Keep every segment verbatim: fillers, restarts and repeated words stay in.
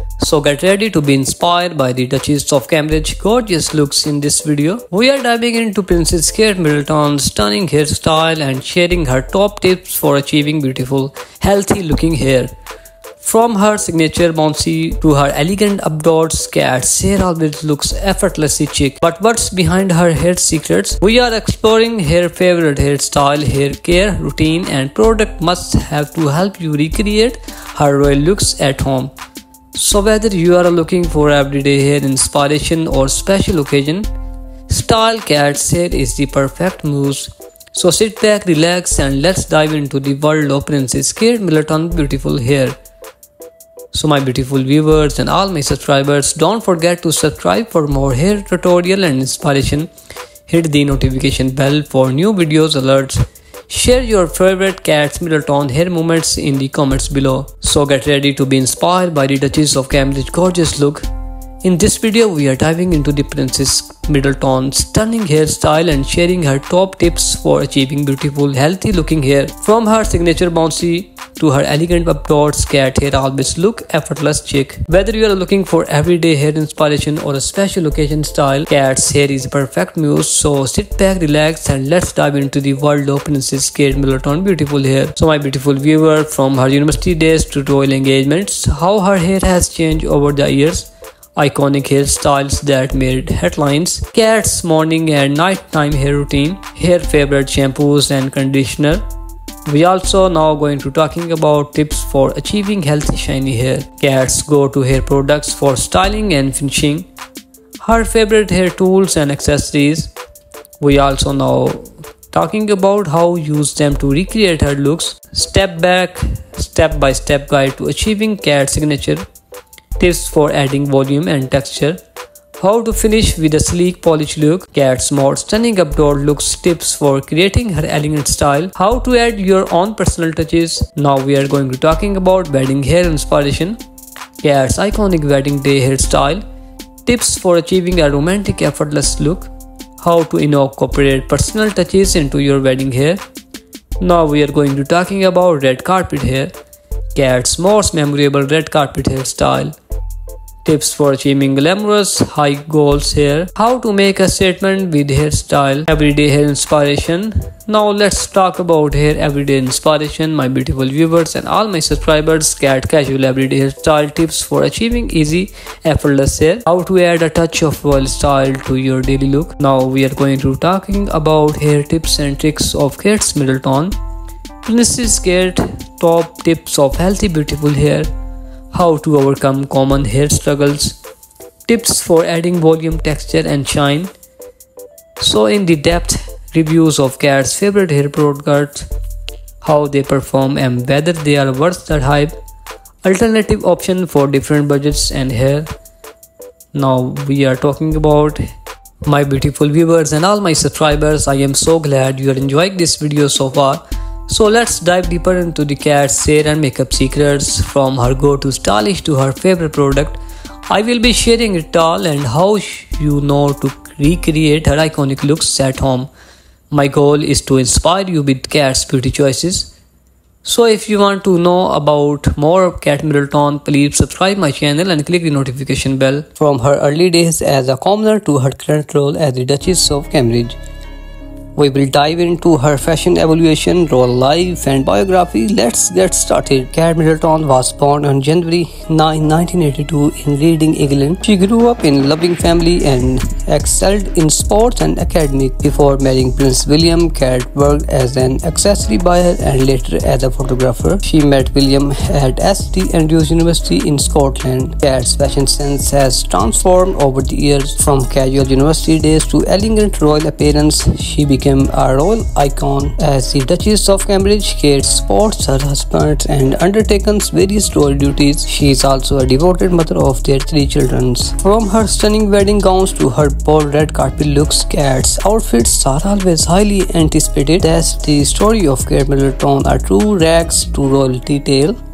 So get ready to be inspired by the Duchess of Cambridge gorgeous looks in this video. We are diving into Princess Kate Middleton's stunning hairstyle and sharing her top tips for achieving beautiful, healthy looking hair. From her signature bouncy to her elegant updots, Kate's hair always looks effortlessly chic. But what's behind her hair secrets? We are exploring her favorite hairstyle, hair care, routine and product must have to help you recreate her royal looks at home. So whether you are looking for everyday hair inspiration or special occasion, Style Kate's hair is the perfect muse. So sit back, relax and let's dive into the world of Princess Kate Middleton's beautiful hair. So my beautiful viewers and all my subscribers, don't forget to subscribe for more hair tutorial and inspiration. Hit the notification bell for new videos alerts. Share your favorite Kate Middleton hair moments in the comments below. So get ready to be inspired by the Duchess of Cambridge gorgeous look. In this video we are diving into the Princess Middleton's stunning hairstyle and sharing her top tips for achieving beautiful healthy looking hair. From her signature bouncy to her elegant updots, Kate hair always look effortless chic. Whether you are looking for everyday hair inspiration or a special occasion style, Kate's hair is a perfect muse. So sit back, relax and let's dive into the world of Princess Kate Middleton beautiful hair. So my beautiful viewer, from her university days to royal engagements, how her hair has changed over the years. Iconic hairstyles that made headlines, Kate's morning and nighttime hair routine, hair favorite shampoos and conditioner. We also now going to talking about tips for achieving healthy shiny hair, Kate's go-to hair products for styling and finishing, her favorite hair tools and accessories. We also now talking about how use them to recreate her looks, step back, step-by-step guide to achieving Kate's signature, tips for adding volume and texture, how to finish with a sleek polished look, Kate's more stunning updoor looks, tips for creating her elegant style, how to add your own personal touches. Now we are going to talking about wedding hair inspiration, Kate's iconic wedding day hairstyle, tips for achieving a romantic effortless look, how to incorporate personal touches into your wedding hair. Now we are going to talking about red carpet hair, Kate's most memorable red carpet hairstyle, tips for achieving glamorous high goals hair, how to make a statement with hairstyle, everyday hair inspiration. Now let's talk about hair everyday inspiration, my beautiful viewers and all my subscribers. Kate casual everyday hairstyle tips for achieving easy effortless hair, how to add a touch of royal style to your daily look. Now we are going to talking about hair tips and tricks of Kate Middleton. Princess Kate top tips of healthy beautiful hair, how to overcome common hair struggles, tips for adding volume, texture and shine. So in the depth reviews of Kate's favorite hair products, how they perform and whether they are worth the hype, alternative option for different budgets and hair. Now we are talking about my beautiful viewers and all my subscribers. I am so glad you are enjoying this video so far. So let's dive deeper into the Kate's hair and makeup secrets, from her go-to stylish to her favorite product. I will be sharing it all and how you know to recreate her iconic looks at home. My goal is to inspire you with Kate's beauty choices. So if you want to know about more of Kate Middleton, please subscribe my channel and click the notification bell. From her early days as a commoner to her current role as the Duchess of Cambridge, we will dive into her fashion evolution, role life and biography. Let's get started. Kate Middleton was born on January ninth, nineteen eighty-two in Reading, England. She grew up in a loving family and excelled in sports and academic. Before marrying Prince William, Kate worked as an accessory buyer and later as a photographer. She met William at St Andrews University in Scotland. Kate's fashion sense has transformed over the years. From casual university days to elegant royal appearance, she became a royal icon. As the Duchess of Cambridge, Kate supports her husband and undertakes various royal duties. She is also a devoted mother of their three children. From her stunning wedding gowns to her bold red carpet looks, Kate's outfits are always highly anticipated. That's the story of Kate Middleton, a true rags to royalty tale.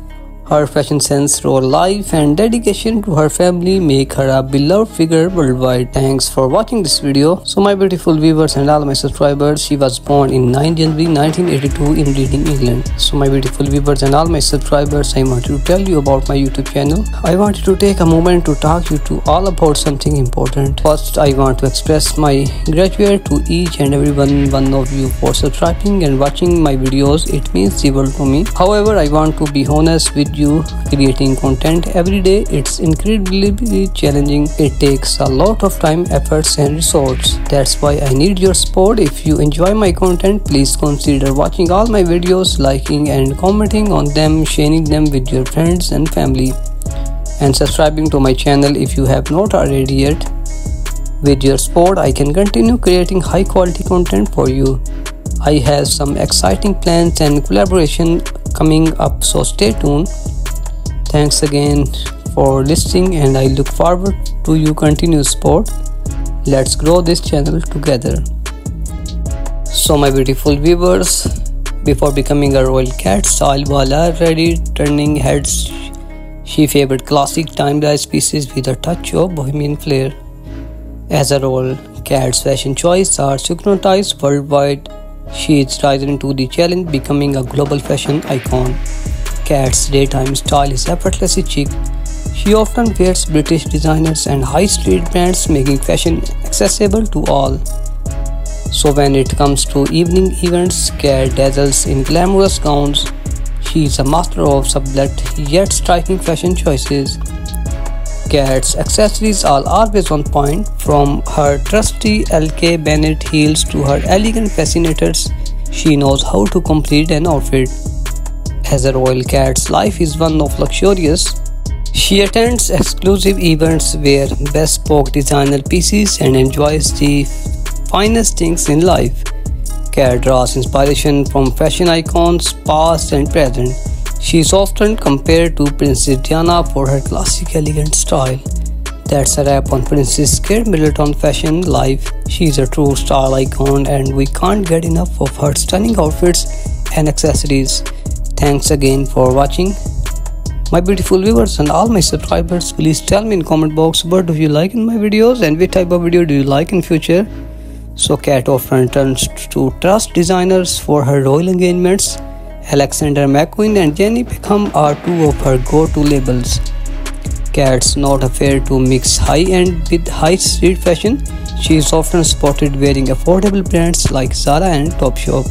Her fashion sense, raw life, and dedication to her family make her a beloved figure worldwide. Thanks for watching this video. So my beautiful viewers and all my subscribers, she was born in ninth January nineteen eighty-two in Reading, England. So my beautiful viewers and all my subscribers, I wanted to tell you about my YouTube channel. I wanted to take a moment to talk you to all about something important. First, I want to express my gratitude to each and every one, one of you for subscribing and watching my videos. It means the world to me. However, I want to be honest with you, creating content every day, it's incredibly challenging. It takes a lot of time, efforts and resources. That's why I need your support. If you enjoy my content, please consider watching all my videos, liking and commenting on them, sharing them with your friends and family, and subscribing to my channel if you have not already yet. With your support, I can continue creating high quality content for you. I have some exciting plans and collaboration coming up, so stay tuned. Thanks again for listening and I look forward to your continued support. Let's grow this channel together. So my beautiful viewers, before becoming a royal cat, style while already turning heads, she favored classic timeless pieces with a touch of bohemian flair. As a royal cat's fashion choices are synchronized worldwide, she is rising to the challenge, becoming a global fashion icon. Cat's daytime style is effortlessly chic. She often wears British designers and high street brands, making fashion accessible to all. So when it comes to evening events, Cat dazzles in glamorous gowns. She is a master of subtle yet striking fashion choices. Cat's accessories are always on point, from her trusty L K Bennett heels to her elegant fascinators. She knows how to complete an outfit. As a royal cat's life is one of luxurious. She attends exclusive events, wears bespoke designer pieces and enjoys the finest things in life. Cat draws inspiration from fashion icons past and present. She is often compared to Princess Diana for her classic elegant style. That's a wrap on Princess Kate Middleton fashion life. She is a true style icon and we can't get enough of her stunning outfits and accessories. Thanks again for watching. My beautiful viewers and all my subscribers, please tell me in comment box what do you like in my videos and which type of video do you like in future. So Cat often turns to trust designers for her royal engagements. Alexander McQueen and Jenny Peckham are two of her go-to labels. Cat's not afraid to mix high-end with high-street fashion. She is often spotted wearing affordable brands like Zara and Topshop.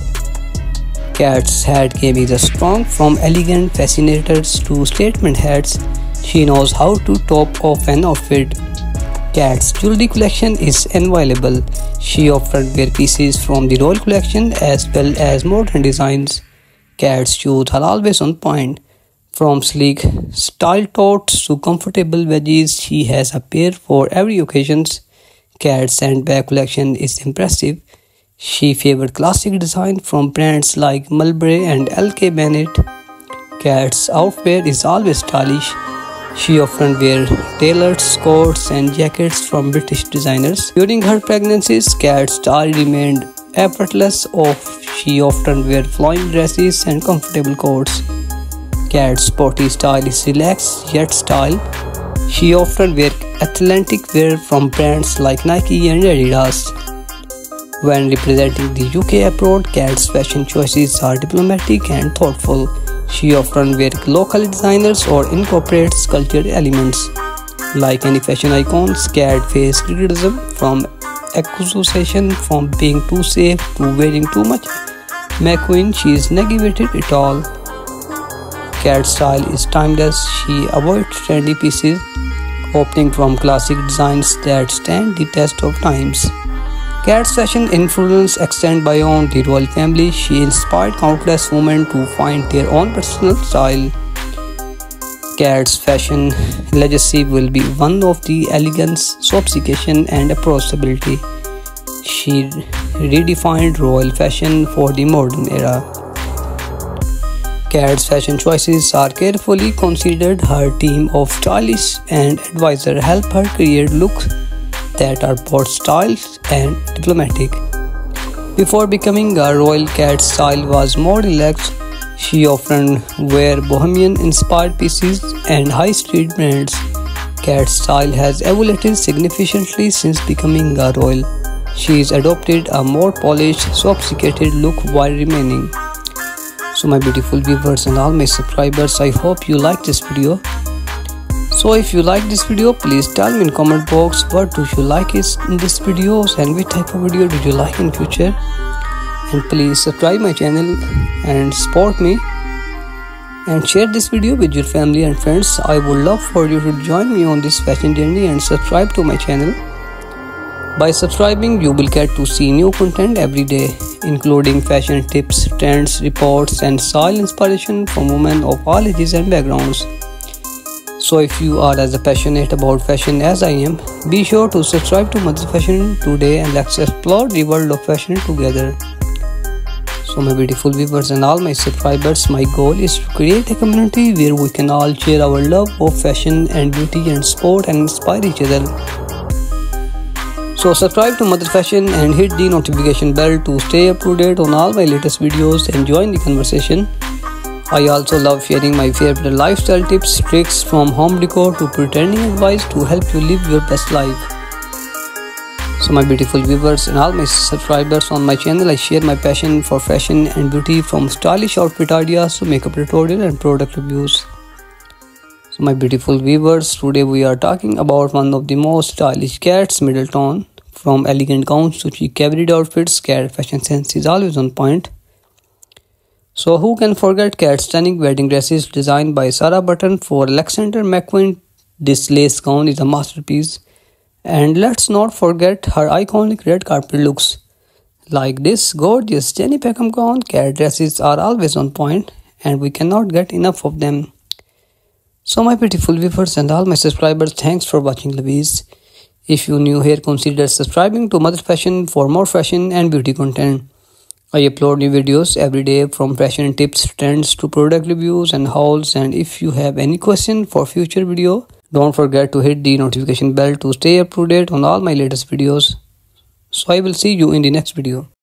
Cat's hat game is strong, from elegant fascinators to statement hats. She knows how to top off an outfit. Cat's jewelry collection is invaluable. She often wears pieces from the royal collection as well as modern designs. Cat's shoes are always on point. From sleek style totes to comfortable wedges, she has a pair for every occasion. Cat's handbag collection is impressive. She favored classic design from brands like Mulberry and L K Bennett. Cat's outfit is always stylish. She often wears tailored coats and jackets from British designers. During her pregnancies, Cat's style remained effortless. Off, she often wears flowing dresses and comfortable coats. Cat's sporty style is relaxed yet style. She often wears athletic wear from brands like Nike and Adidas. When representing the U K abroad, Cat's fashion choices are diplomatic and thoughtful. She often wears local designers or incorporates cultural elements. Like any fashion icons, Cat faces criticism from accusation from being too safe to wearing too much. McQueen, she is navigated it all. Cat's style is timeless. She avoids trendy pieces, opting from classic designs that stand the test of times. Cat's fashion influence extends beyond the royal family. She inspired countless women to find their own personal style. Cat's fashion legacy will be one of the elegance, sophistication and approachability. She redefined royal fashion for the modern era. Cat's fashion choices are carefully considered. Her team of stylists and advisors help her create looks that are both stylish and diplomatic. Before becoming a royal, Cat's style was more relaxed. She often wears bohemian-inspired pieces and high-street brands. Kat's style has evolved significantly since becoming a royal. She's adopted a more polished, sophisticated look while remaining. So my beautiful viewers and all my subscribers, I hope you like this video. So if you like this video, please tell me in comment box what do you like is in this video and which type of video do you like in future. And please subscribe my channel and support me. And share this video with your family and friends. I would love for you to join me on this fashion journey and subscribe to my channel. By subscribing, you will get to see new content every day, including fashion tips, trends, reports, and style inspiration from women of all ages and backgrounds. So if you are as passionate about fashion as I am, be sure to subscribe to Mother Fashion today and let's explore the world of fashion together. So my beautiful viewers and all my subscribers, my goal is to create a community where we can all share our love of fashion and beauty and sport and inspire each other. So subscribe to Mother Fashion and hit the notification bell to stay up to date on all my latest videos and join the conversation. I also love sharing my favorite lifestyle tips, tricks from home decor to pretending advice to help you live your best life. So my beautiful viewers and all my subscribers on my channel, I share my passion for fashion and beauty from stylish outfit ideas to makeup tutorial and product reviews. So my beautiful viewers, today we are talking about one of the most stylish Kat's Middleton. From elegant gowns to chic everyday outfits, Kat fashion sense is always on point. So who can forget Kat's stunning wedding dresses designed by Sarah Button for Alexander McQueen? This lace gown is a masterpiece. And let's not forget her iconic red carpet looks. Like this gorgeous Jenny Peckham gown, Kat dresses are always on point and we cannot get enough of them. So my beautiful viewers and all my subscribers, thanks for watching Louise. If you're new here, consider subscribing to Mother Fashion for more fashion and beauty content. I upload new videos every day from fashion tips, trends to product reviews and hauls. And if you have any question for future video, don't forget to hit the notification bell to stay up to date on all my latest videos. So I will see you in the next video.